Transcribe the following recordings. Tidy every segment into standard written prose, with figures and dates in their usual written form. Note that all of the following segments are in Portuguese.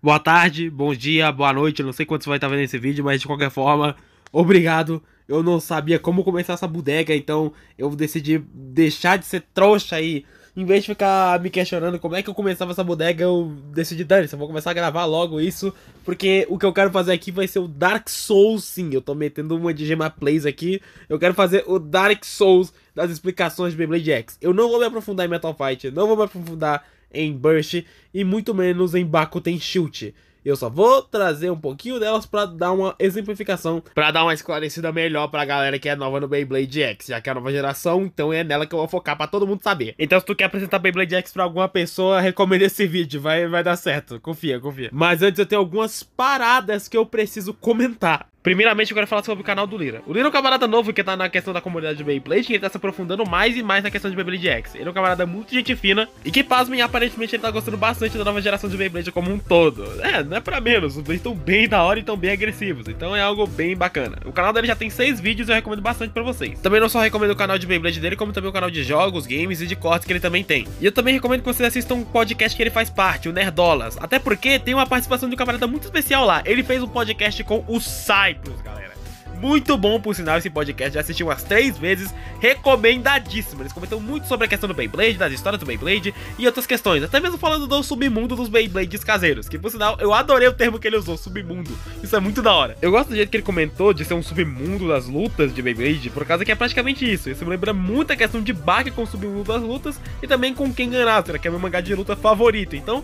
boa tarde, bom dia, boa noite, eu não sei quando você vai estar vendo esse vídeo, mas de qualquer forma, obrigado. Eu não sabia como começar essa bodega, então eu decidi deixar de ser trouxa aí. Em vez de ficar me questionando como é que eu começava essa bodega, eu decidi, dane-se, eu vou começar a gravar logo isso, porque o que eu quero fazer aqui vai ser o Dark Souls, sim. Eu tô metendo uma de Gema Plays aqui, eu quero fazer o Dark Souls das explicações de Beyblade X. Eu não vou me aprofundar em Metal Fight, não vou me aprofundar em Burst e muito menos em Baku Tenshouchi. Eu só vou trazer um pouquinho delas pra dar uma exemplificação, pra dar uma esclarecida melhor pra galera que é nova no Beyblade X, já que é a nova geração, então é nela que eu vou focar pra todo mundo saber. Então se tu quer apresentar Beyblade X pra alguma pessoa, recomendo esse vídeo, vai dar certo, confia. Mas antes eu tenho algumas paradas que eu preciso comentar. Primeiramente eu quero falar sobre o canal do Lira. O Lira é um camarada novo que tá na questão da comunidade de Beyblade, e ele tá se aprofundando mais e mais na questão de Beyblade X. Ele é um camarada muito gente fina, e que pasmem, aparentemente ele tá gostando bastante da nova geração de Beyblade como um todo. Não é pra menos, os Beyblades estão bem da hora e estão bem agressivos, então é algo bem bacana. O canal dele já tem 6 vídeos e eu recomendo bastante pra vocês. Também não só recomendo o canal de Beyblade dele, como também o canal de jogos, games e de cortes que ele também tem. E eu também recomendo que vocês assistam um podcast que ele faz parte, o Nerdolas. Até porque tem uma participação de um camarada muito especial lá. Ele fez um podcast com o Cyprus, galera. Muito bom, por sinal, esse podcast. Já assisti umas 3 vezes, recomendadíssimo. Eles comentam muito sobre a questão do Beyblade, das histórias do Beyblade e outras questões, até mesmo falando do submundo dos Beyblades caseiros, que por sinal, eu adorei o termo que ele usou, submundo. Isso é muito da hora. Eu gosto do jeito que ele comentou de ser um submundo das lutas de Beyblade, por causa que é praticamente isso. Isso me lembra muito a questão de Baki com o submundo das lutas e também com Ken Ganastra, que é meu mangá de luta favorito. Então,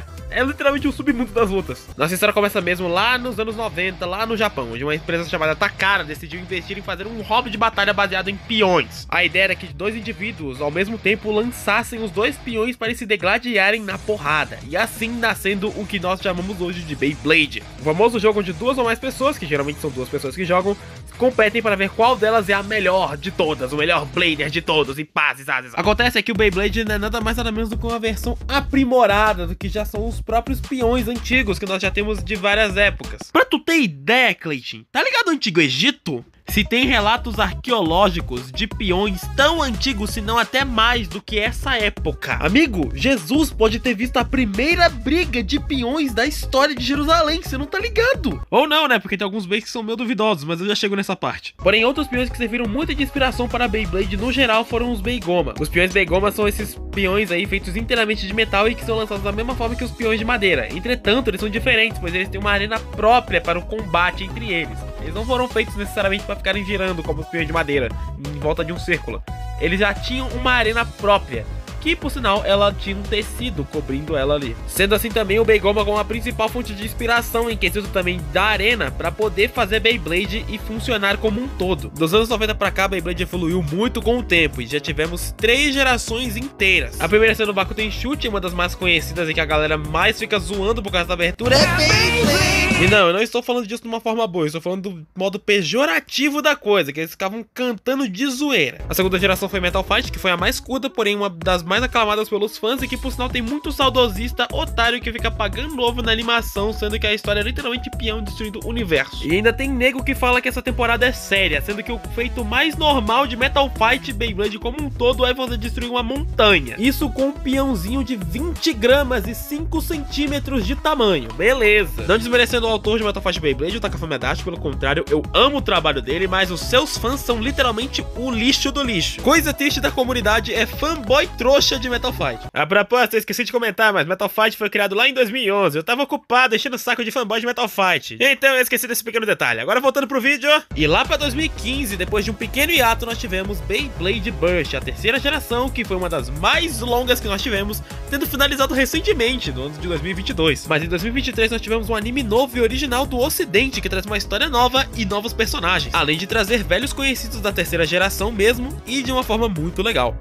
é literalmente um submundo das lutas. Nossa história começa mesmo lá nos anos 90, lá no Japão, onde uma empresa chamada Takara decidiu investir em fazer um hobby de batalha baseado em peões. A ideia era que 2 indivíduos ao mesmo tempo lançassem os 2 peões para se degladiarem na porrada, e assim nascendo o que nós chamamos hoje de Beyblade. O famoso jogo onde 2 ou mais pessoas, que geralmente são 2 pessoas que jogam, competem para ver qual delas é a melhor de todas, o melhor blader de todos, e pazes. Acontece é que o Beyblade não é nada mais nada menos do que uma versão aprimorada do que já são os próprios peões antigos que nós já temos de várias épocas. Pra tu ter ideia, Cleiton, tá ligado ao Antigo Egito? Se tem relatos arqueológicos de peões tão antigos, se não até mais do que essa época. Amigo, Jesus pode ter visto a primeira briga de peões da história de Jerusalém, você não tá ligado? Ou não, né? Porque tem alguns Beys que são meio duvidosos, mas eu já chego nessa parte. Porém, outros peões que serviram muito de inspiração para a Beyblade no geral foram os Beigoma. Os peões Beigoma são esses peões aí feitos inteiramente de metal e que são lançados da mesma forma que os peões de madeira. Entretanto, eles são diferentes, pois eles têm uma arena própria para o combate entre eles. Eles não foram feitos necessariamente para ficarem girando como os peões de madeira, em volta de um círculo. Eles já tinham uma arena própria, que por sinal ela tinha um tecido cobrindo ela ali. Sendo assim também o Beigoma como a principal fonte de inspiração em quesito também da arena para poder fazer Beyblade e funcionar como um todo. Dos anos 90 pra cá, a Beyblade evoluiu muito com o tempo e já tivemos 3 gerações inteiras. A primeira sendo o Baku Tenshouchi, uma das mais conhecidas e que a galera mais fica zoando por causa da abertura, é Beyblade! E não, eu não estou falando disso de uma forma boa, eu estou falando do modo pejorativo da coisa, que eles ficavam cantando de zoeira. A segunda geração foi Metal Fight, que foi a mais curta, porém uma das mais aclamadas pelos fãs e que por sinal tem muito saudosista otário que fica pagando ovo na animação, sendo que a história é literalmente peão destruindo o universo. E ainda tem nego que fala que essa temporada é séria, sendo que o feito mais normal de Metal Fight Beyblade como um todo é você destruir uma montanha. Isso com um peãozinho de 20 gramas e 5 centímetros de tamanho, beleza. Não desmerecendo o autor de Metal Fight Beyblade, o Takafumi Adachi, pelo contrário, eu amo o trabalho dele, mas os seus fãs são literalmente o lixo do lixo. Coisa triste da comunidade é fanboy trouxa de Metal Fight. A propósito, eu esqueci de comentar, mas Metal Fight foi criado lá em 2011, eu tava ocupado enchendo o saco de fanboy de Metal Fight, então eu esqueci desse pequeno detalhe. Agora voltando pro vídeo, e lá pra 2015, depois de um pequeno hiato, nós tivemos Beyblade Burst, a terceira geração, que foi uma das mais longas que nós tivemos, tendo finalizado recentemente, no ano de 2022. Mas em 2023 nós tivemos um anime novo e original do ocidente, que traz uma história nova e novos personagens, além de trazer velhos conhecidos da terceira geração mesmo, e de uma forma muito legal.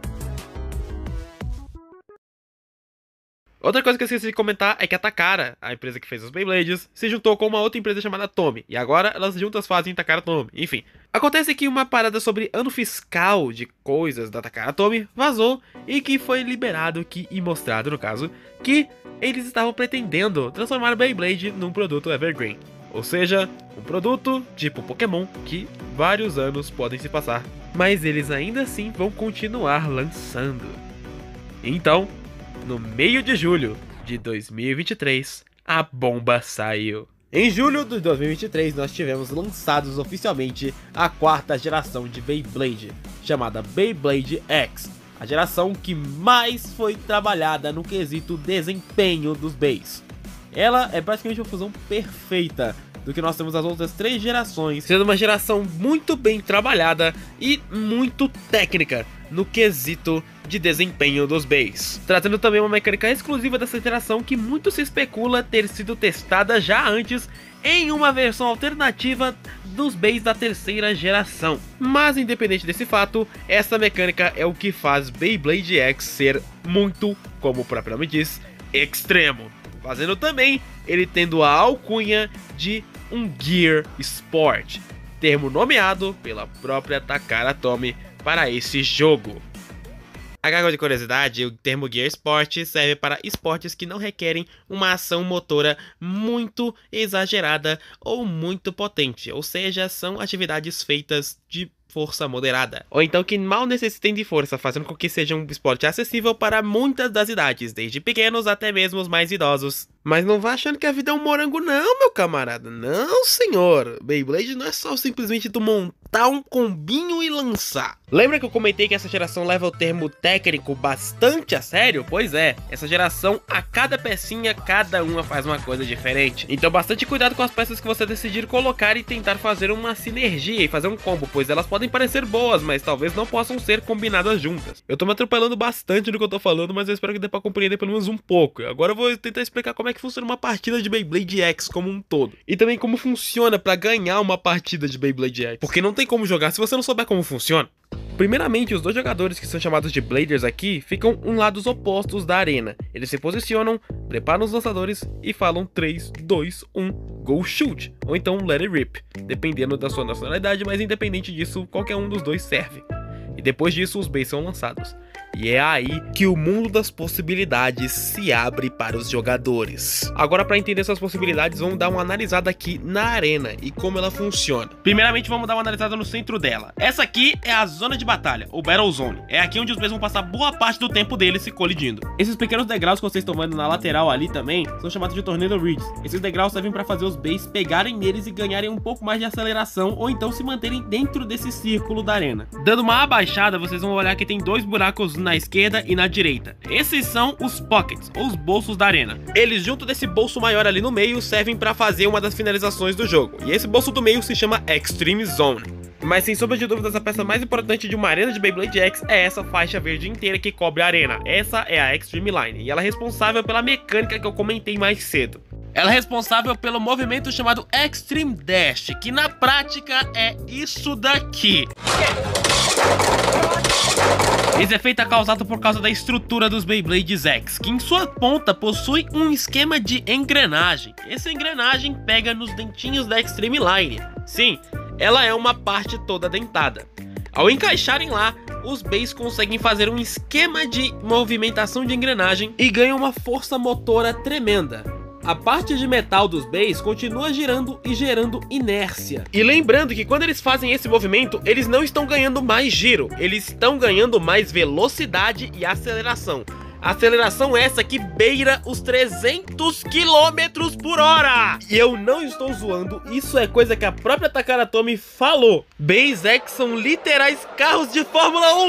Outra coisa que eu esqueci de comentar é que a Takara, a empresa que fez os Beyblades, se juntou com uma outra empresa chamada Tomy, e agora elas juntas fazem Takara Tomy. Enfim, acontece que uma parada sobre ano fiscal de coisas da Takara Tomy vazou e que foi liberado e mostrado, no caso, que eles estavam pretendendo transformar o Beyblade num produto evergreen. Ou seja, um produto tipo Pokémon que vários anos podem se passar, mas eles ainda assim vão continuar lançando. Então, no meio de julho de 2023, a bomba saiu. Em julho de 2023, nós tivemos lançados oficialmente a quarta geração de Beyblade, chamada Beyblade X, a geração que mais foi trabalhada no quesito desempenho dos Beys. Ela é praticamente uma fusão perfeita do que nós temos nas outras 3 gerações, sendo uma geração muito bem trabalhada e muito técnica no quesito de desempenho dos Beys, trazendo também uma mecânica exclusiva dessa geração que muito se especula ter sido testada já antes em uma versão alternativa dos Beys da 3ª geração. Mas independente desse fato, essa mecânica é o que faz Beyblade X ser muito, como o próprio nome diz, extremo, fazendo também ele tendo a alcunha de um Gear Sport, termo nomeado pela própria Takara Tomy para esse jogo. A carga de curiosidade, o termo Gear Sport serve para esportes que não requerem uma ação motora muito exagerada ou muito potente, ou seja, são atividades feitas de força moderada, ou então que mal necessitem de força, fazendo com que seja um esporte acessível para muitas das idades, desde pequenos até mesmo os mais idosos. Mas não vá achando que a vida é um morango não, meu camarada. Não, senhor. Beyblade não é só simplesmente tu montar um combinho e lançar. Lembra que eu comentei que essa geração leva o termo técnico bastante a sério? Pois é, essa geração, a cada pecinha, cada uma faz uma coisa diferente. Então bastante cuidado com as peças que você decidir colocar e tentar fazer uma sinergia e fazer um combo, pois elas podem parecer boas, mas talvez não possam ser combinadas juntas. Eu tô me atropelando bastante no que eu tô falando, mas eu espero que dê pra compreender pelo menos um pouco. Agora eu vou tentar explicar como é que funciona uma partida de Beyblade X como um todo. E também como funciona pra ganhar uma partida de Beyblade X. Porque não tem como jogar se você não souber como funciona. Primeiramente, os 2 jogadores que são chamados de Bladers aqui ficam um lados opostos da arena. Eles se posicionam, preparam os lançadores e falam 3, 2, 1, Go Shoot! Ou então Let It Rip, dependendo da sua nacionalidade, mas independente disso, qualquer um dos 2 serve. E depois disso, os Beys são lançados. E é aí que o mundo das possibilidades se abre para os jogadores. Agora, para entender essas possibilidades, vamos dar uma analisada aqui na arena e como ela funciona. Primeiramente, vamos dar uma analisada no centro dela. Essa aqui é a zona de batalha, ou Battle Zone. É aqui onde os Beys vão passar boa parte do tempo deles se colidindo. Esses pequenos degraus que vocês estão vendo na lateral ali também são chamados de Tornado Ridges. Esses degraus servem para fazer os Beys pegarem neles e ganharem um pouco mais de aceleração, ou então se manterem dentro desse círculo da arena. Dando uma abaixada, vocês vão olhar que tem 2 buracos na esquerda e na direita. Esses são os pockets, ou os bolsos da arena. Eles, junto desse bolso maior ali no meio, servem para fazer uma das finalizações do jogo. E esse bolso do meio se chama Extreme Zone. Mas sem sombra de dúvidas, a peça mais importante de uma arena de Beyblade X é essa faixa verde inteira que cobre a arena. Essa é a Extreme Line, e ela é responsável pela mecânica que eu comentei mais cedo. Ela é responsável pelo movimento chamado Extreme Dash, que na prática é isso daqui. Esse efeito é causado por causa da estrutura dos Beyblades X, que em sua ponta possui um esquema de engrenagem. Essa engrenagem pega nos dentinhos da Extreme Line. Sim, ela é uma parte toda dentada. Ao encaixarem lá, os Beys conseguem fazer um esquema de movimentação de engrenagem e ganham uma força motora tremenda. A parte de metal dos Beys continua girando e gerando inércia. E lembrando que quando eles fazem esse movimento, eles não estão ganhando mais giro, eles estão ganhando mais velocidade e aceleração. Aceleração essa que beira os 300 km por hora. E eu não estou zoando, isso é coisa que a própria Takara Tomy falou. Beys X são literais carros de Fórmula 1.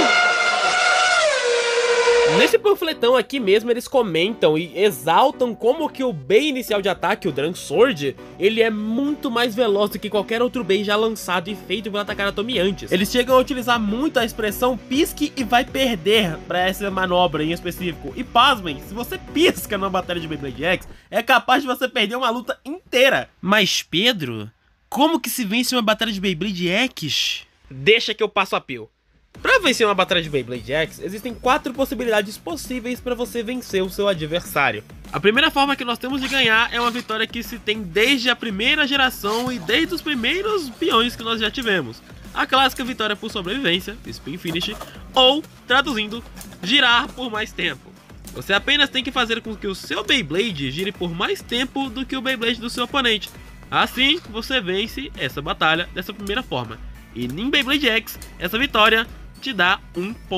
Nesse panfletão aqui mesmo eles comentam e exaltam como que o Bey inicial de ataque, o Drum Sword, ele é muito mais veloz do que qualquer outro Bey já lançado e feito pela Takara Tomy antes. Eles chegam a utilizar muito a expressão pisque e vai perder para essa manobra em específico. E pasmem, se você pisca numa batalha de Beyblade X, é capaz de você perder uma luta inteira. Mas Pedro, como que se vence uma batalha de Beyblade X? Deixa que eu passo a pio. Para vencer uma batalha de Beyblade X, existem 4 possibilidades possíveis para você vencer o seu adversário. A primeira forma que nós temos de ganhar é uma vitória que se tem desde a primeira geração e desde os primeiros peões que nós já tivemos. A clássica vitória por sobrevivência, Spin Finish, ou, traduzindo, girar por mais tempo. Você apenas tem que fazer com que o seu Beyblade gire por mais tempo do que o Beyblade do seu oponente. Assim, você vence essa batalha dessa primeira forma. E em Beyblade X, essa vitória te dá 1 ponto.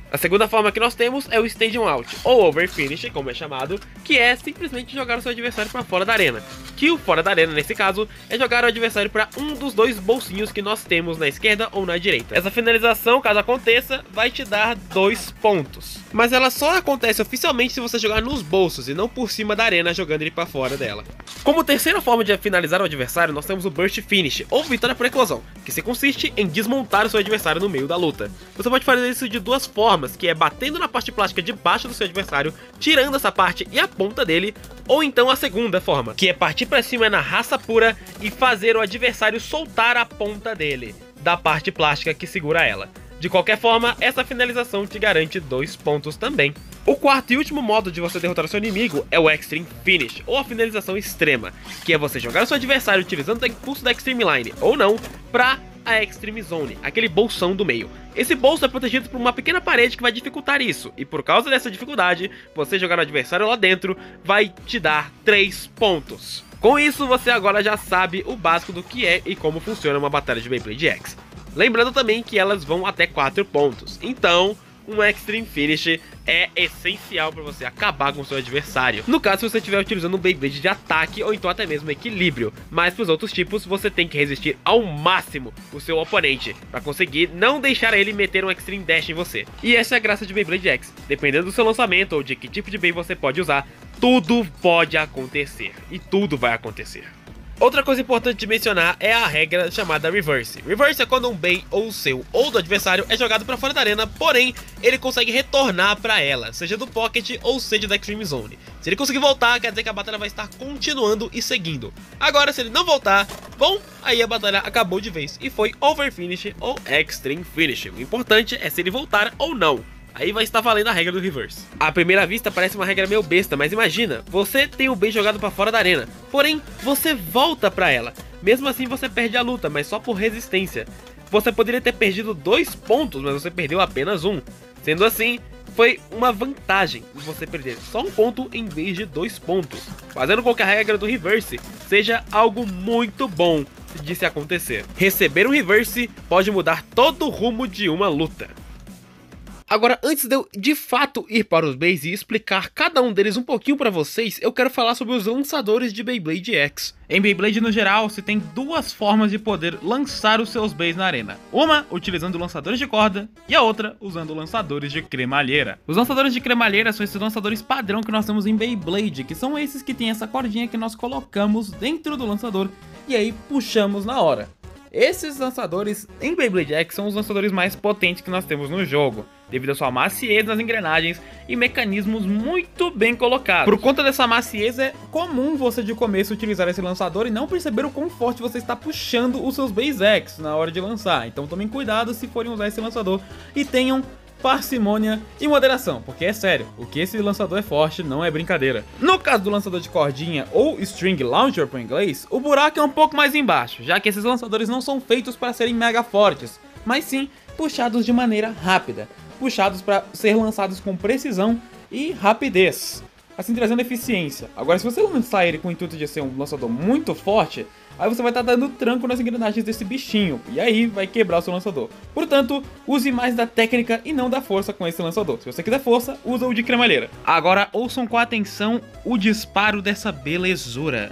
A segunda forma que nós temos é o Stadium Out, ou Overfinish, como é chamado, que é simplesmente jogar o seu adversário para fora da arena. Que o fora da arena, nesse caso, é jogar o adversário para um dos dois bolsinhos que nós temos na esquerda ou na direita. Essa finalização, caso aconteça, vai te dar 2 pontos. Mas ela só acontece oficialmente se você jogar nos bolsos e não por cima da arena jogando ele para fora dela. Como terceira forma de finalizar o adversário, nós temos o Burst Finish, ou Vitória por Eclosão, que se consiste em desmontar o seu adversário no meio da luta. Você pode fazer isso de duas formas, que é batendo na parte plástica de baixo do seu adversário, tirando essa parte e a ponta dele, ou então a segunda forma, que é partir pra cima na raça pura e fazer o adversário soltar a ponta dele, da parte plástica que segura ela. De qualquer forma, essa finalização te garante 2 pontos também. O quarto e último modo de você derrotar o seu inimigo é o Extreme Finish, ou a finalização extrema, que é você jogar o seu adversário utilizando o impulso da Extreme Line, ou não, pra a Extreme Zone, aquele bolsão do meio. Esse bolso é protegido por uma pequena parede que vai dificultar isso, e por causa dessa dificuldade, você jogar o adversário lá dentro vai te dar 3 pontos. Com isso, você agora já sabe o básico do que é e como funciona uma batalha de Beyblade X. Lembrando também que elas vão até 4 pontos, então um Extreme Finish é essencial para você acabar com o seu adversário. No caso, se você estiver utilizando um Beyblade de ataque ou então até mesmo equilíbrio. Mas para os outros tipos, você tem que resistir ao máximo o seu oponente para conseguir não deixar ele meter um Extreme Dash em você. E essa é a graça de Beyblade X. Dependendo do seu lançamento ou de que tipo de Bey você pode usar, tudo pode acontecer. E tudo vai acontecer. Outra coisa importante de mencionar é a regra chamada Reverse. Reverse é quando um Bey ou seu ou do adversário é jogado para fora da arena, porém ele consegue retornar para ela, seja do Pocket ou seja da Extreme Zone. Se ele conseguir voltar, quer dizer que a batalha vai estar continuando e seguindo. Agora, se ele não voltar, bom, aí a batalha acabou de vez e foi Overfinish ou Extreme Finish. O importante é se ele voltar ou não. Aí vai estar valendo a regra do Reverse. À primeira vista parece uma regra meio besta, mas imagina, você tem o Bey jogado para fora da arena, porém você volta para ela. Mesmo assim você perde a luta, mas só por resistência. Você poderia ter perdido 2 pontos, mas você perdeu apenas 1. Sendo assim, foi uma vantagem você perder só 1 ponto em vez de 2 pontos, fazendo com que a regra do Reverse seja algo muito bom de se acontecer. Receber um Reverse pode mudar todo o rumo de uma luta. Agora, antes de eu de fato ir para os Beys e explicar cada um deles um pouquinho para vocês, eu quero falar sobre os lançadores de Beyblade X. Em Beyblade no geral, se tem 2 formas de poder lançar os seus Beys na arena. Uma utilizando lançadores de corda e a outra usando lançadores de cremalheira. Os lançadores de cremalheira são esses lançadores padrão que nós temos em Beyblade, que são esses que tem essa cordinha que nós colocamos dentro do lançador e aí puxamos na hora. Esses lançadores em Beyblade X são os lançadores mais potentes que nós temos no jogo, devido à sua maciez nas engrenagens e mecanismos muito bem colocados. Por conta dessa maciez, é comum você de começo utilizar esse lançador e não perceber o quão forte você está puxando os seus Beys X na hora de lançar. Então tomem cuidado se forem usar esse lançador e tenham parcimônia e moderação, porque é sério, o que esse lançador é forte não é brincadeira. No caso do lançador de cordinha ou String Launcher para o inglês, o buraco é um pouco mais embaixo, já que esses lançadores não são feitos para serem mega fortes, mas sim puxados de maneira rápida, puxados para ser lançados com precisão e rapidez, assim trazendo eficiência. Agora, se você lançar ele com o intuito de ser um lançador muito forte, aí você vai estar dando tranco nas engrenagens desse bichinho, e aí vai quebrar o seu lançador. Portanto, use mais da técnica e não da força com esse lançador. Se você quiser força, usa o de cremalheira. Agora, ouçam com atenção o disparo dessa belezura.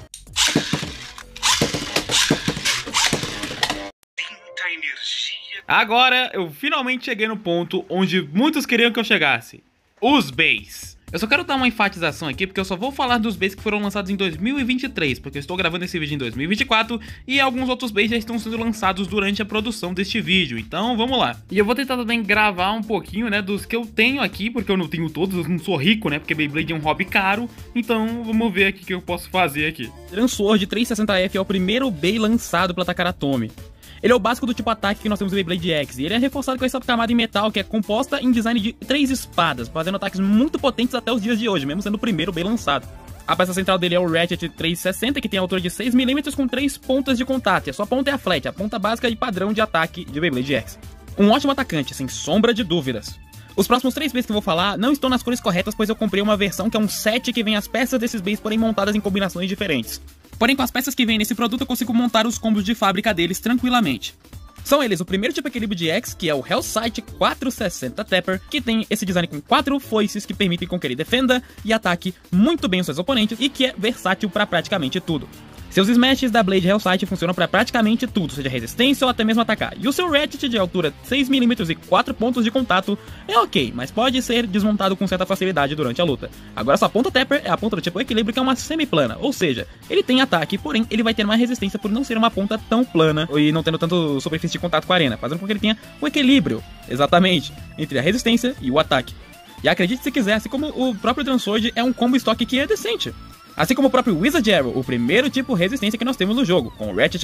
Agora, eu finalmente cheguei no ponto onde muitos queriam que eu chegasse. Os Beys. Eu só quero dar uma enfatização aqui, porque eu só vou falar dos Beys que foram lançados em 2023, porque eu estou gravando esse vídeo em 2024 e alguns outros Beys já estão sendo lançados durante a produção deste vídeo, então vamos lá. E eu vou tentar também gravar um pouquinho, né, dos que eu tenho aqui, porque eu não tenho todos, eu não sou rico, né, porque Beyblade é um hobby caro, então vamos ver aqui o que eu posso fazer aqui. Transword 360F é o primeiro Bey lançado pela Takaratomi. Ele é o básico do tipo ataque que nós temos no Beyblade X, e ele é reforçado com essa camada em metal que é composta em design de 3 espadas, fazendo ataques muito potentes até os dias de hoje, mesmo sendo o primeiro Bey lançado. A peça central dele é o Ratchet 360, que tem a altura de 6 mm com 3 pontas de contato, e a sua ponta é a flat, a ponta básica e padrão de ataque de Beyblade X. Um ótimo atacante, sem sombra de dúvidas. Os próximos 3 Beys que eu vou falar não estão nas cores corretas, pois eu comprei uma versão que é um set que vem as peças desses Beys, porém montadas em combinações diferentes. Porém, com as peças que vem nesse produto, eu consigo montar os combos de fábrica deles tranquilamente. São eles o primeiro tipo equilíbrio de X, que é o Hellsight 460 Tapper, que tem esse design com 4 foices que permitem com que ele defenda e ataque muito bem os seus oponentes e que é versátil para praticamente tudo. Seus smashes da Blade Hellsight funcionam para praticamente tudo, seja resistência ou até mesmo atacar. E o seu Ratchet de altura 6mm e 4 pontos de contato é ok, mas pode ser desmontado com certa facilidade durante a luta. Agora sua ponta Tapper é a ponta do tipo equilíbrio, que é uma semiplana, ou seja, ele tem ataque, porém ele vai ter mais resistência por não ser uma ponta tão plana e não tendo tanto superfície de contato com a arena, fazendo com que ele tenha o equilíbrio, exatamente, entre a resistência e o ataque. E acredite se quiser, assim como o próprio Transword é um combo estoque que é decente. Assim como o próprio Wizard Arrow, o primeiro tipo resistência que nós temos no jogo, com o Ratchet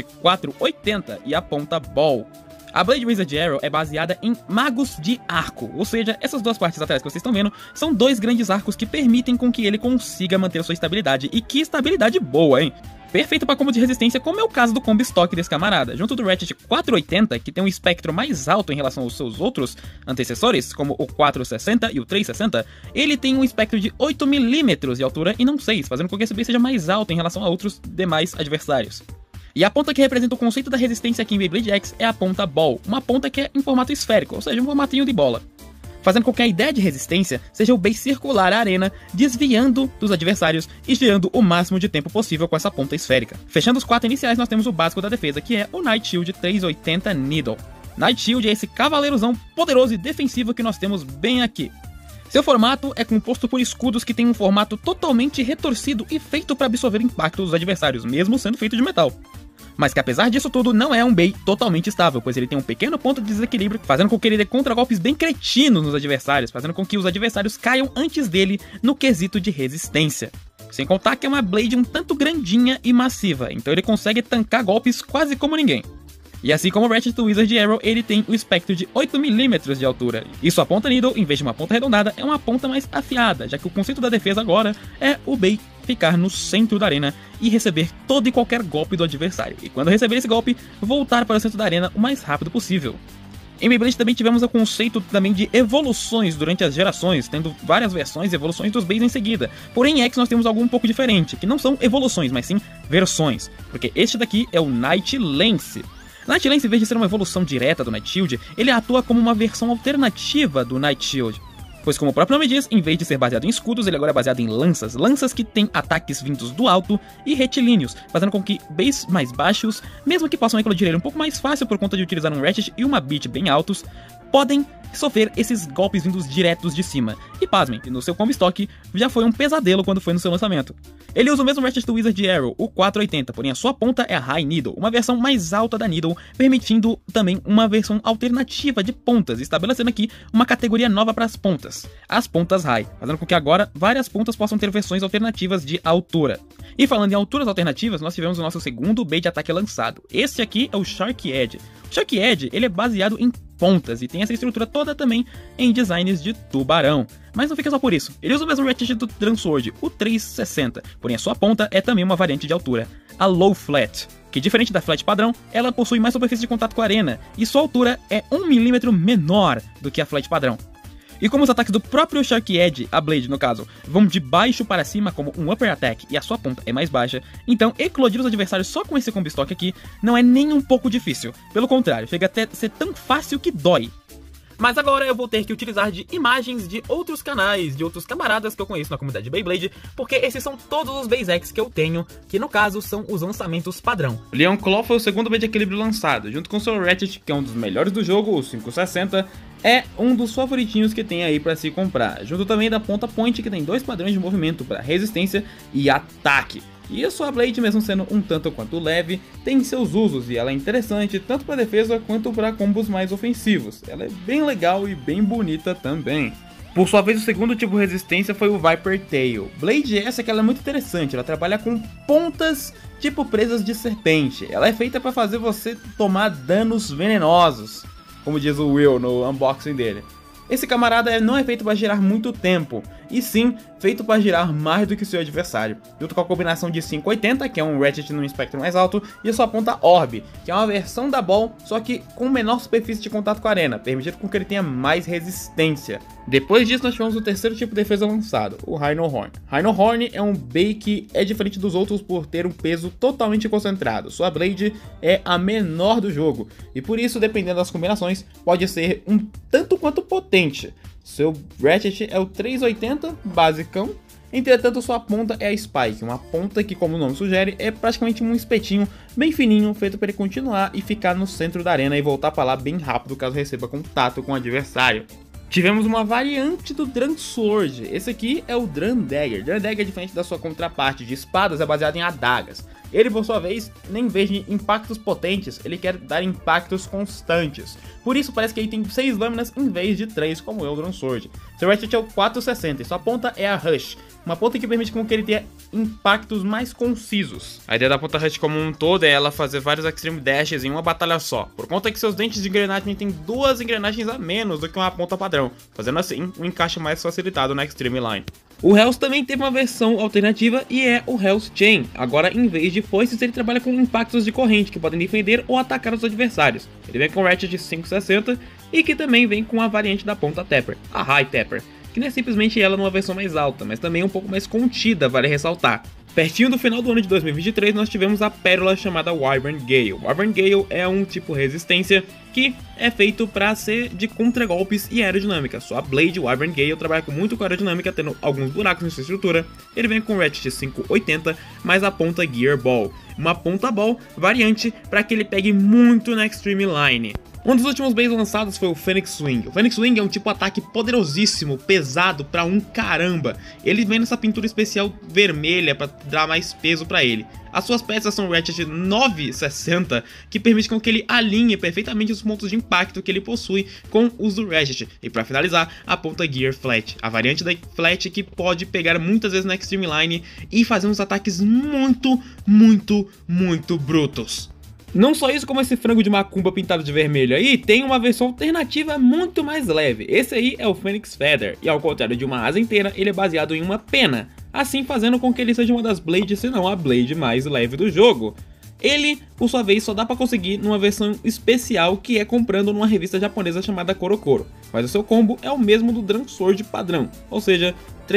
480 e a ponta Ball. A Blade Wizard Arrow é baseada em magos de arco, ou seja, essas duas partes atrás que vocês estão vendo são dois grandes arcos que permitem com que ele consiga manter sua estabilidade, e que estabilidade boa, hein? Perfeito para combo de resistência, como é o caso do combo estoque desse camarada. Junto do Ratchet 480, que tem um espectro mais alto em relação aos seus outros antecessores, como o 460 e o 360, ele tem um espectro de 8mm de altura e não 6, fazendo com que esse base seja mais alto em relação a outros demais adversários. E a ponta que representa o conceito da resistência aqui em Beyblade X é a ponta Ball, uma ponta que é em formato esférico, ou seja, um formatinho de bola, fazendo com que a ideia de resistência seja o base circular a arena, desviando dos adversários e gerando o máximo de tempo possível com essa ponta esférica. Fechando os 4 iniciais, nós temos o básico da defesa, que é o Night Shield 380 Needle. Night Shield é esse cavaleirozão poderoso e defensivo que nós temos bem aqui. Seu formato é composto por escudos que tem um formato totalmente retorcido e feito para absorver o impacto dos adversários, mesmo sendo feito de metal. Mas que apesar disso tudo, não é um Bey totalmente estável, pois ele tem um pequeno ponto de desequilíbrio, fazendo com que ele dê contragolpes bem cretinos nos adversários, fazendo com que os adversários caiam antes dele no quesito de resistência. Sem contar que é uma Blade um tanto grandinha e massiva, então ele consegue tancar golpes quase como ninguém. E assim como o Ratchet Wizard Arrow, ele tem o espectro de 8mm de altura. E sua ponta Needle, em vez de uma ponta arredondada, é uma ponta mais afiada, já que o conceito da defesa agora é o Bey ficar no centro da arena e receber todo e qualquer golpe do adversário. E quando receber esse golpe, voltar para o centro da arena o mais rápido possível. Em Beyblade também tivemos o conceito também de evoluções durante as gerações, tendo várias versões e evoluções dos Beys em seguida. Porém em X nós temos algo um pouco diferente, que não são evoluções, mas sim versões. Porque este daqui é o Night Lance. Night Lance, em vez de ser uma evolução direta do Night Shield, ele atua como uma versão alternativa do Night Shield. Pois como o próprio nome diz, em vez de ser baseado em escudos, ele agora é baseado em lanças. Lanças que têm ataques vindos do alto e retilíneos, fazendo com que bays mais baixos, mesmo que possam eclodir ele um pouco mais fácil por conta de utilizar um Ratchet e uma Beat bem altos, podem sofrer esses golpes vindos diretos de cima. E pasmem, no seu combo estoque já foi um pesadelo quando foi no seu lançamento. Ele usa o mesmo Ratchet Wizard Arrow, o 480, porém a sua ponta é a High Needle, uma versão mais alta da Needle, permitindo também uma versão alternativa de pontas, estabelecendo aqui uma categoria nova para as pontas High, fazendo com que agora várias pontas possam ter versões alternativas de altura. E falando em alturas alternativas, nós tivemos o nosso segundo Bey de ataque lançado. Este aqui é o Shark Edge. O Shark Edge, ele é baseado em pontas e tem essa estrutura toda também em designs de tubarão. Mas não fica só por isso, ele usa o mesmo Ratchet do Transword, o 360, porém a sua ponta é também uma variante de altura, a Low Flat, que diferente da Flat padrão, ela possui mais superfície de contato com a arena, e sua altura é 1mm menor do que a Flat padrão. E como os ataques do próprio Shark Edge, a Blade no caso, vão de baixo para cima como um Upper Attack e a sua ponta é mais baixa, então eclodir os adversários só com esse combo estoque aqui não é nem um pouco difícil. Pelo contrário, chega até ser tão fácil que dói. Mas agora eu vou ter que utilizar de imagens de outros canais, de outros camaradas que eu conheço na comunidade de Beyblade, porque esses são todos os Beys X que eu tenho, que no caso são os lançamentos padrão. Leon Claw foi o segundo Bey de equilíbrio lançado, junto com seu Ratchet, que é um dos melhores do jogo, o 560, é um dos favoritinhos que tem aí pra se comprar, junto também da ponta Point, que tem dois padrões de movimento para resistência e ataque. E a sua Blade, mesmo sendo um tanto quanto leve, tem seus usos e ela é interessante tanto para defesa quanto para combos mais ofensivos. Ela é bem legal e bem bonita também. Por sua vez, o segundo tipo de resistência foi o Viper Tail. Blade essa que ela é muito interessante, ela trabalha com pontas tipo presas de serpente. Ela é feita para fazer você tomar danos venenosos, como diz o Will no unboxing dele. Esse camarada não é feito para girar muito tempo, e sim feito para girar mais do que seu adversário, junto com a combinação de 580, que é um Ratchet num espectro mais alto, e a sua ponta Orb, que é uma versão da Ball, só que com menor superfície de contato com a arena, permitindo com que ele tenha mais resistência. Depois disso nós tivemos o terceiro tipo de defesa lançado, o Rhino Horn. Rhino Horn é um Bey que é diferente dos outros por ter um peso totalmente concentrado, sua Blade é a menor do jogo, e por isso, dependendo das combinações, pode ser um tanto quanto potente. Seu Ratchet é o 380 basicão, entretanto sua ponta é a Spike, uma ponta que, como o nome sugere, é praticamente um espetinho bem fininho, feito para ele continuar e ficar no centro da arena e voltar para lá bem rápido caso receba contato com o adversário. Tivemos uma variante do Drum Sword, esse aqui é o Drum Dagger. Drum Dagger, diferente da sua contraparte de espadas, é baseado em adagas. Ele, por sua vez, em vez de impactos potentes, ele quer dar impactos constantes. Por isso parece que ele tem 6 lâminas em vez de 3, como é o Drum Sword. Seu Ratchet é o 460 e sua ponta é a Rush, uma ponta que permite com que ele tenha impactos mais concisos. A ideia da ponta Rush como um todo é ela fazer vários Extreme Dashes em uma batalha só, por conta que seus dentes de engrenagem têm 2 engrenagens a menos do que uma ponta padrão, fazendo assim um encaixe mais facilitado na Extreme Line. O Hells também teve uma versão alternativa e é o Hells Chain. Agora, em vez de foices, ele trabalha com impactos de corrente que podem defender ou atacar os adversários. Ele vem com Ratchet de 560 e que também vem com a variante da ponta Tapper, a High Tapper, que não é simplesmente ela numa versão mais alta, mas também um pouco mais contida, vale ressaltar. Pertinho do final do ano de 2023, nós tivemos a pérola chamada Wyvern Gale. Wyvern Gale é um tipo resistência que é feito para ser de contragolpes e aerodinâmica. Sua Blade Wyvern Gale trabalha muito com aerodinâmica, tendo alguns buracos em sua estrutura. Ele vem com Ratchet 580, mais a ponta Gear Ball, uma ponta Ball variante para que ele pegue muito na Extreme Line. Um dos últimos Beys lançados foi o Phoenix Swing. O Phoenix Swing é um tipo de ataque poderosíssimo, pesado pra um caramba. Ele vem nessa pintura especial vermelha pra dar mais peso pra ele. As suas peças são Ratchet 960, que permite com que ele alinhe perfeitamente os pontos de impacto que ele possui com os do Ratchet. E para finalizar, a ponta Gear Flat, a variante da Flat que pode pegar muitas vezes na Extreme Line e fazer uns ataques muito brutos. Não só isso, como esse frango de macumba pintado de vermelho aí, tem uma versão alternativa muito mais leve. Esse aí é o Phoenix Feather, e ao contrário de uma asa inteira, ele é baseado em uma pena, assim fazendo com que ele seja uma das Blades, se não a Blade mais leve do jogo. Ele, por sua vez, só dá pra conseguir numa versão especial que é comprando numa revista japonesa chamada Korokoro, mas o seu combo é o mesmo do Drum Sword padrão, ou seja,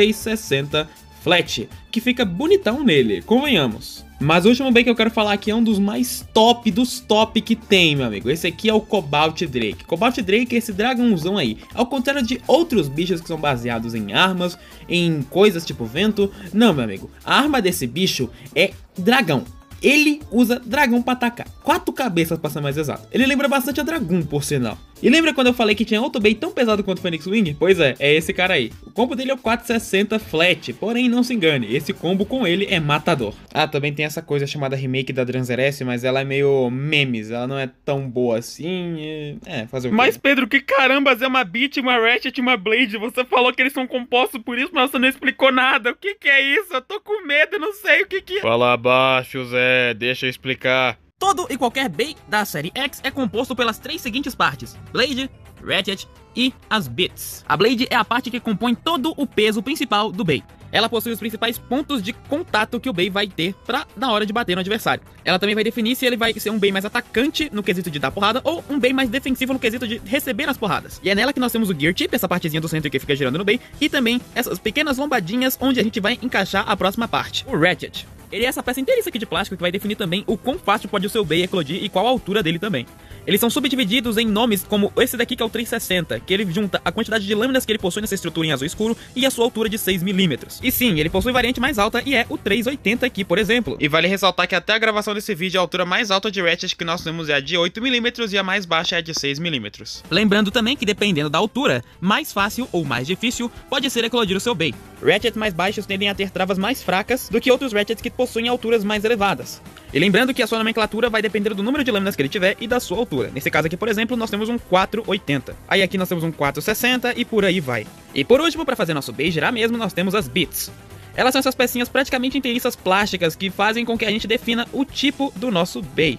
360 Flat, que fica bonitão nele, convenhamos. Mas o último bem que eu quero falar aqui é um dos mais top dos top que tem, meu amigo. Esse aqui é o Cobalt Drake. Cobalt Drake é esse dragãozão aí. Ao contrário de outros bichos que são baseados em armas, em coisas tipo vento. Não, meu amigo. A arma desse bicho é dragão. Ele usa dragão pra atacar. 4 cabeças pra ser mais exato. Ele lembra bastante a Dragoon, por sinal. E lembra quando eu falei que tinha outro Bey tão pesado quanto o Phoenix Wing? Pois é esse cara aí. O combo dele é o 460 Flat, porém não se engane, esse combo com ele é matador. Ah, também tem essa coisa chamada remake da Dranzeress, mas ela é meio memes, ela não é tão boa assim, fazer o quê? Mas Pedro, que carambas é uma Beat, uma Ratchet e uma Blade? Você falou que eles são compostos por isso, mas você não explicou nada. O que é isso? Eu tô com medo, não sei o que é. Fala abaixo, Zé, deixa eu explicar. Todo e qualquer Bey da série X é composto pelas 3 seguintes partes: Blade, Ratchet e as Bits. A Blade é a parte que compõe todo o peso principal do Bey. Ela possui os principais pontos de contato que o Bey vai ter na hora de bater no adversário. Ela também vai definir se ele vai ser um Bey mais atacante no quesito de dar porrada ou um Bey mais defensivo no quesito de receber as porradas. E é nela que nós temos o Gear Tip, essa partezinha do centro que fica girando no Bey, e também essas pequenas lombadinhas onde a gente vai encaixar a próxima parte, o Ratchet. Ele é essa peça inteira aqui de plástico que vai definir também o quão fácil pode o seu Bey eclodir e qual a altura dele também. Eles são subdivididos em nomes como esse daqui que é o 360, que ele junta a quantidade de lâminas que ele possui nessa estrutura em azul escuro e a sua altura de 6 mm. E sim, ele possui variante mais alta e é o 380 aqui, por exemplo. E vale ressaltar que até a gravação desse vídeo a altura mais alta de Ratchet que nós temos é a de 8 mm e a mais baixa é a de 6 mm. Lembrando também que dependendo da altura, mais fácil ou mais difícil pode ser eclodir o seu Bey. Ratchets mais baixos tendem a ter travas mais fracas do que outros Ratchets que possuem alturas mais elevadas. E lembrando que a sua nomenclatura vai depender do número de lâminas que ele tiver e da sua altura. Nesse caso aqui, por exemplo, nós temos um 480. Aí aqui nós temos um 460 e por aí vai. E por último, para fazer nosso Bey girar mesmo, nós temos as Bits. Elas são essas pecinhas praticamente inteiriças plásticas que fazem com que a gente defina o tipo do nosso Bey.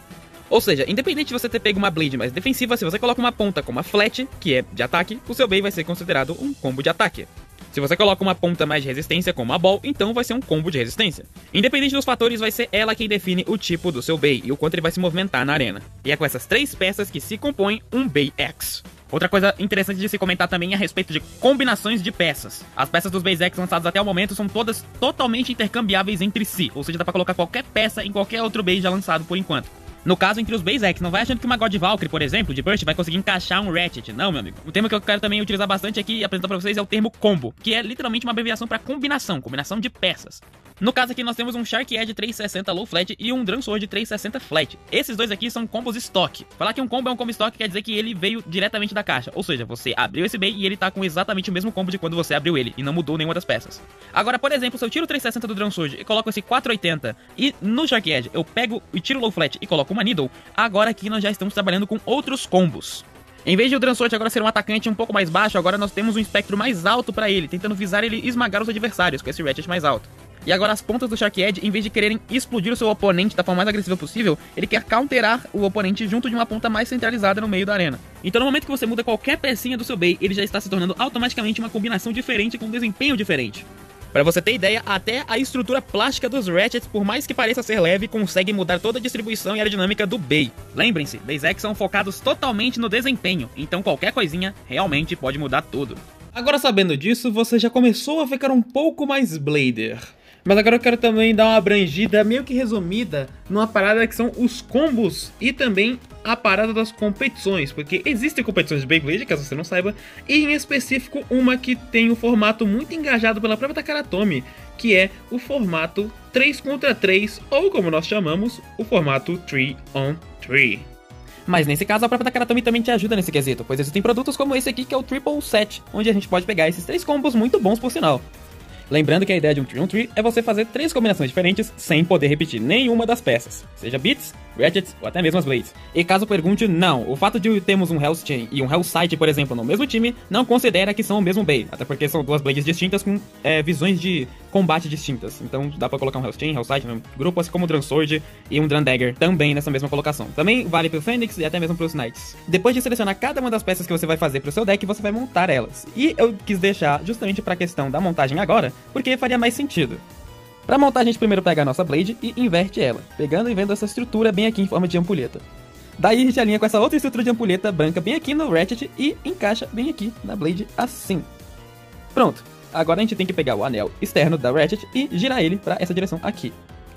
Ou seja, independente de você ter pego uma Blade mais defensiva, se você coloca uma ponta como a Flat, que é de ataque, o seu Bey vai ser considerado um combo de ataque. Se você coloca uma ponta mais de resistência como a Ball, então vai ser um combo de resistência. Independente dos fatores, vai ser ela quem define o tipo do seu Bey e o quanto ele vai se movimentar na arena. E é com essas 3 peças que se compõe um Bey X. Outra coisa interessante de se comentar também é a respeito de combinações de peças. As peças dos Bey X lançadas até o momento são todas totalmente intercambiáveis entre si, ou seja, dá pra colocar qualquer peça em qualquer outro Bey já lançado por enquanto. No caso, entre os Bey X, não vai achando que uma God Valkyrie, por exemplo, de Burst, vai conseguir encaixar um Ratchet. Não, meu amigo. O termo que eu quero também utilizar bastante aqui e apresentar pra vocês é o termo combo, que é literalmente uma abreviação para combinação de peças. No caso aqui nós temos um Shark Edge 360 Low Flat e um Drum Sword 360 Flat. Esses dois aqui são combos stock. Falar que um combo é um combo stock quer dizer que ele veio diretamente da caixa. Ou seja, você abriu esse Bey e ele tá com exatamente o mesmo combo de quando você abriu ele e não mudou nenhuma das peças. Agora, por exemplo, se eu tiro o 360 do Drum Sword e coloco esse 480 e no Shark Edge eu pego e tiro o Low Flat e coloco uma Needle, agora aqui nós já estamos trabalhando com outros combos. Em vez de o Drum Sword agora ser um atacante um pouco mais baixo, agora nós temos um espectro mais alto pra ele, tentando visar ele e esmagar os adversários com esse Ratchet mais alto. E agora as pontas do Shark Edge, em vez de quererem explodir o seu oponente da forma mais agressiva possível, ele quer counterar o oponente junto de uma ponta mais centralizada no meio da arena. Então no momento que você muda qualquer pecinha do seu Bey, ele já está se tornando automaticamente uma combinação diferente com um desempenho diferente. Pra você ter ideia, até a estrutura plástica dos Ratchets, por mais que pareça ser leve, consegue mudar toda a distribuição e aerodinâmica do Bey. Lembrem-se, Beys X são focados totalmente no desempenho, então qualquer coisinha realmente pode mudar tudo. Agora sabendo disso, você já começou a ficar um pouco mais Blader. Mas agora eu quero também dar uma abrangida, meio que resumida, numa parada que são os combos e também a parada das competições, porque existem competições de Beyblade, caso você não saiba, e em específico uma que tem um formato muito engajado pela própria Takara Tomy, que é o formato 3 contra 3, ou como nós chamamos, o formato 3 on 3. Mas nesse caso a própria Takara Tomy também te ajuda nesse quesito, pois existem produtos como esse aqui que é o Triple Set, onde a gente pode pegar esses 3 combos muito bons por sinal. Lembrando que a ideia de um 3-on-3 é você fazer 3 combinações diferentes sem poder repetir nenhuma das peças, seja Beats, Ratchets ou até mesmo as Blades. E caso pergunte, não, o fato de termos um Hell's Chain e um Hell's Sight, por exemplo, no mesmo time, não considera que são o mesmo Bey, até porque são 2 Blades distintas com visões de combate distintas. Então dá pra colocar um Hell's Chain, Hell's Sight no grupo, assim como um Drum Sword e um Drum Dagger também nessa mesma colocação. Também vale pro Fênix e até mesmo pros Knights. Depois de selecionar cada uma das peças que você vai fazer pro seu deck, você vai montar elas. E eu quis deixar justamente pra questão da montagem agora, porque faria mais sentido. Pra montar, a gente primeiro pega a nossa Blade e inverte ela, pegando e vendo essa estrutura bem aqui em forma de ampulheta. Daí a gente alinha com essa outra estrutura de ampulheta branca bem aqui no Ratchet e encaixa bem aqui na Blade assim. Pronto, agora a gente tem que pegar o anel externo da Ratchet e girar ele pra essa direção aqui.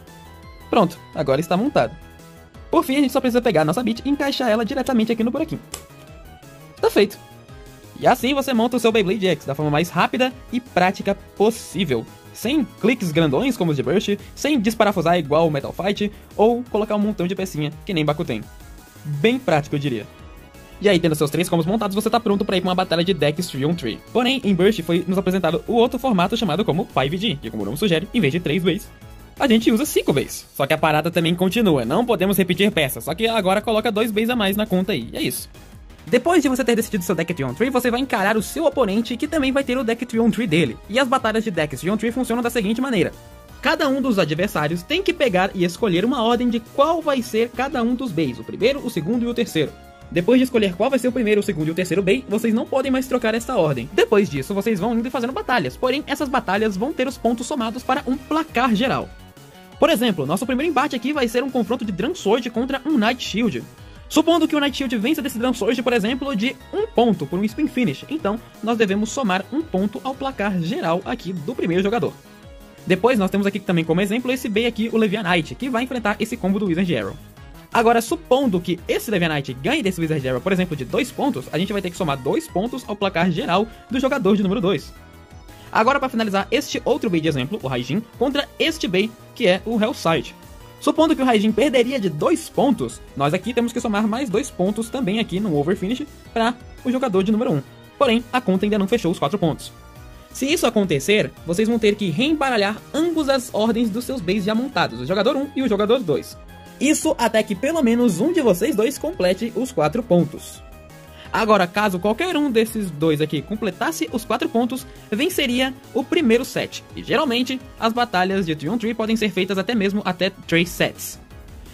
Pronto, agora está montado. Por fim, a gente só precisa pegar a nossa bit e encaixar ela diretamente aqui no buraquinho. Tá feito. E assim você monta o seu Beyblade X da forma mais rápida e prática possível. Sem cliques grandões como os de Burst, sem desparafusar igual o Metal Fight, ou colocar um montão de pecinha que nem Bakuten. Bem prático, eu diria. E aí, tendo seus 3 combos montados, você tá pronto pra ir pra uma batalha de decks 3-on-3. Porém, em Burst foi nos apresentado o outro formato chamado como 5G, que como o nome sugere, em vez de 3 Beys, a gente usa 5 Beys. Só que a parada também continua, não podemos repetir peças, só que agora coloca 2 Beys a mais na conta aí, é isso. Depois de você ter decidido seu deck 3-on-3, você vai encarar o seu oponente, que também vai ter o deck 3-on-3 dele. E as batalhas de decks 3-on-3 funcionam da seguinte maneira. Cada um dos adversários tem que pegar e escolher uma ordem de qual vai ser cada um dos Beys, o primeiro, o segundo e o terceiro. Depois de escolher qual vai ser o primeiro, o segundo e o terceiro Bey, vocês não podem mais trocar essa ordem. Depois disso, vocês vão indo e fazendo batalhas, porém essas batalhas vão ter os pontos somados para um placar geral. Por exemplo, nosso primeiro embate aqui vai ser um confronto de Drum Sword contra um Night Shield. Supondo que o Night Shield vença desse Drum Sword, por exemplo, de 1 ponto por um Spin Finish, então nós devemos somar 1 ponto ao placar geral aqui do primeiro jogador. Depois nós temos aqui também como exemplo esse Bey aqui, o Levianite, que vai enfrentar esse combo do Wizard Arrow. Agora, supondo que esse Levianite ganhe desse Wizard Arrow, por exemplo, de 2 pontos, a gente vai ter que somar 2 pontos ao placar geral do jogador de número 2. Agora, para finalizar, este outro Bey de exemplo, o Raijin, contra este Bey, que é o Hellsight. Supondo que o Raijin perderia de 2 pontos, nós aqui temos que somar mais 2 pontos também aqui no Overfinish para o jogador de número 1. Porém, a conta ainda não fechou os 4 pontos. Se isso acontecer, vocês vão ter que reembaralhar ambas as ordens dos seus Beys já montados, o jogador 1 e o jogador 2. Isso até que pelo menos um de vocês dois complete os 4 pontos. Agora, caso qualquer um desses dois aqui completasse os 4 pontos, venceria o primeiro set. E geralmente, as batalhas de 3-on-3 podem ser feitas até mesmo até 3 sets.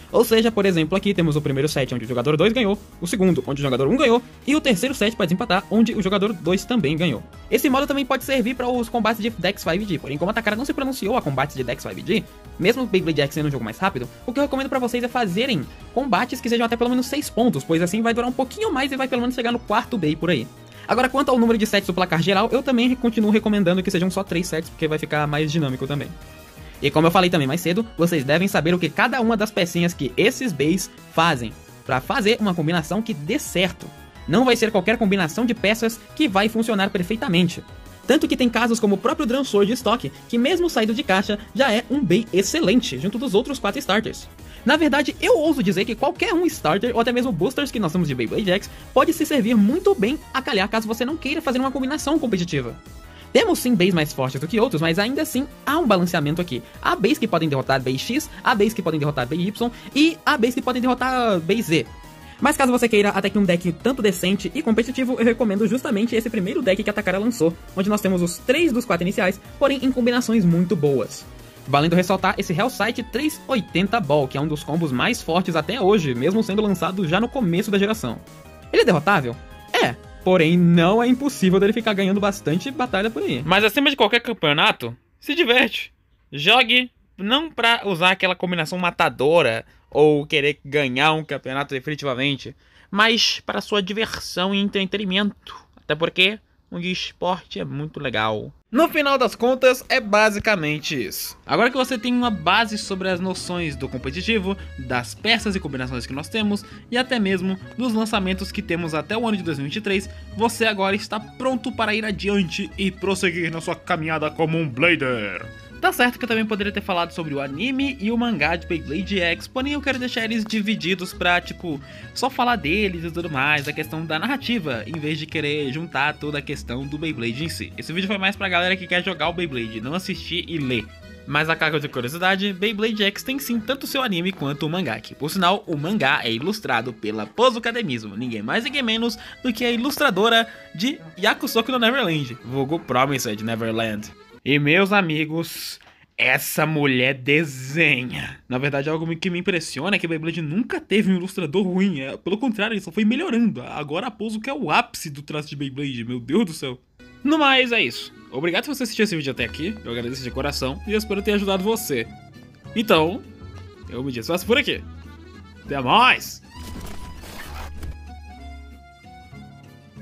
Ou seja, por exemplo, aqui temos o primeiro set onde o jogador 2 ganhou, o segundo onde o jogador 1 ganhou, e o terceiro set para desempatar onde o jogador 2 também ganhou. Esse modo também pode servir para os combates de Dex 5G, porém como a Takara não se pronunciou a combates de Dex 5G, mesmo o Beyblade X sendo um jogo mais rápido, o que eu recomendo para vocês é fazerem combates que sejam até pelo menos 6 pontos, pois assim vai durar um pouquinho mais e vai pelo menos chegar no quarto Bay por aí. Agora, quanto ao número de sets do placar geral, eu também continuo recomendando que sejam só 3 sets, porque vai ficar mais dinâmico também. E como eu falei também mais cedo, vocês devem saber o que cada uma das pecinhas que esses bays fazem, para fazer uma combinação que dê certo. Não vai ser qualquer combinação de peças que vai funcionar perfeitamente. Tanto que tem casos como o próprio Drum Sword de estoque, que mesmo saído de caixa, já é um bay excelente, junto dos outros 4 starters. Na verdade, eu ouso dizer que qualquer um starter, ou até mesmo boosters que nós temos de Beyblade X, pode se servir muito bem a calhar caso você não queira fazer uma combinação competitiva. Temos sim bays mais fortes do que outros, mas ainda assim há um balanceamento aqui. Há bays que podem derrotar Bay X, há bays que podem derrotar Bay Y e há bays que podem derrotar Bay Z. Mas caso você queira até que um deck tanto decente e competitivo, eu recomendo justamente esse primeiro deck que a Takara lançou, onde nós temos os 3 dos 4 iniciais, porém em combinações muito boas. Valendo ressaltar esse Hellsight 380 Ball, que é um dos combos mais fortes até hoje, mesmo sendo lançado já no começo da geração. Ele é derrotável? É. Porém, não é impossível dele ficar ganhando bastante batalha por aí. Mas acima de qualquer campeonato, se diverte. Jogue não pra usar aquela combinação matadora ou querer ganhar um campeonato definitivamente, mas para sua diversão e entretenimento. Até porque um esporte é muito legal. No final das contas, é basicamente isso. Agora que você tem uma base sobre as noções do competitivo, das peças e combinações que nós temos, e até mesmo dos lançamentos que temos até o ano de 2023, você agora está pronto para ir adiante e prosseguir na sua caminhada como um Blader. Tá certo que eu também poderia ter falado sobre o anime e o mangá de Beyblade X, porém eu quero deixar eles divididos pra, tipo, só falar deles e tudo mais, a questão da narrativa, em vez de querer juntar toda a questão do Beyblade em si. Esse vídeo foi mais pra galera que quer jogar o Beyblade, não assistir e ler. Mas a carga de curiosidade, Beyblade X tem sim tanto seu anime quanto o mangá, que por sinal, o mangá é ilustrado pela Posukademismo, ninguém mais ninguém menos do que a ilustradora de Yakusoku no Neverland, vulgo Promised Neverland. E meus amigos, essa mulher desenha. Na verdade, algo que me impressiona é que a Beyblade nunca teve um ilustrador ruim. Pelo contrário, ele só foi melhorando. Agora a Poso que é o ápice do traço de Beyblade, meu Deus do céu. No mais, é isso. Obrigado por você assistir esse vídeo até aqui. Eu agradeço de coração e eu espero ter ajudado você. Então, eu me desfaço por aqui. Até mais!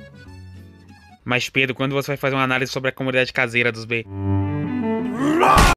Mas Pedro, quando você vai fazer uma análise sobre a comunidade caseira dos B?